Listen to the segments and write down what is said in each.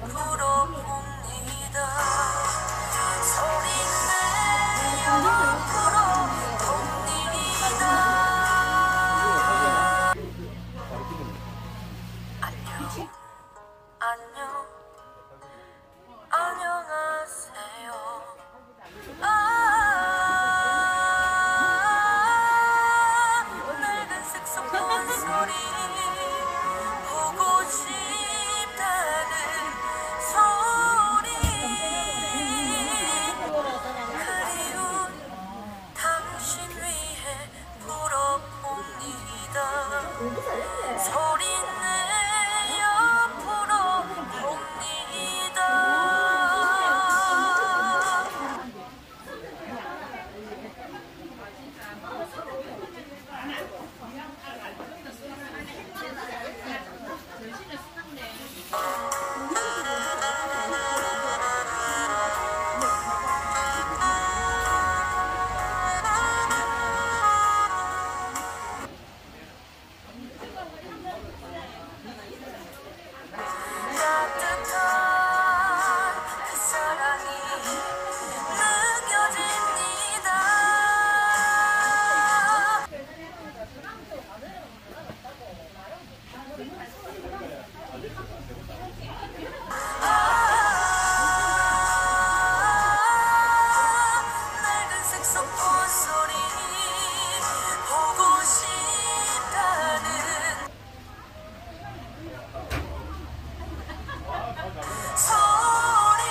불어봅니다. 소리내어 불어봅니다. 안녕, 안녕, 안녕하세요. 낡은 색소폰 소리 보고 싶다는 소리 그리운 당신 위해 불어봅니다. 소리내어 불어봅니다. 따뜻한 그 사랑이 느껴집니다. 낡은 색소폰 소리 보고 싶다는 소리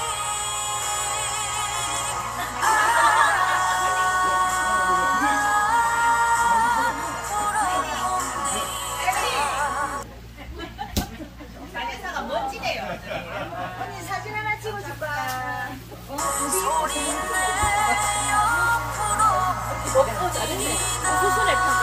마네사가 멋지네요. 언니 사진 하나 찍어줄까? 소리내어 불어봅니다. 수술할 텐데.